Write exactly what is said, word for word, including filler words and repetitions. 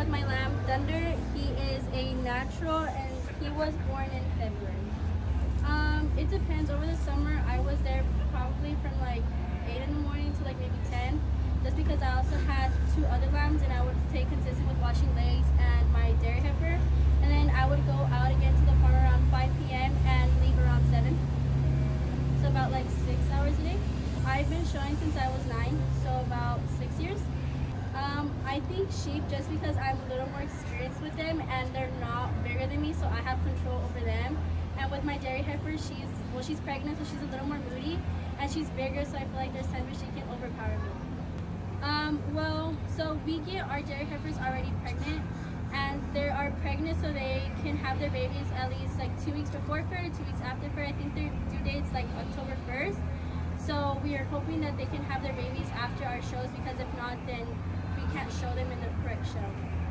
with my lamb Thunder. He is a natural and he was born in February. Um, it depends. Over the summer, I was there probably from like eight in the morning to like maybe ten, just because I also had two other lambs and I would stay consistent with washing legs and my dairy heifer. And then I would go out again to the farm around five p m and leave around seven. So about like six hours a day. I've been showing since I was nine, so about six years. Um, I think sheep, just because I'm a little more experienced with them and they're not bigger than me, so I have control over them. And with my dairy heifer, she's, well, she's pregnant, so she's a little more moody, and she's bigger, so I feel like there's times where she can overpower me. Um, well, so we get our dairy heifers already pregnant, and they are pregnant so they can have their babies at least like two weeks before fair, two weeks after fair. I think their due date's like October first. So we are hoping that they can have their babies after our shows, because if not, then we can't show them in the correct show.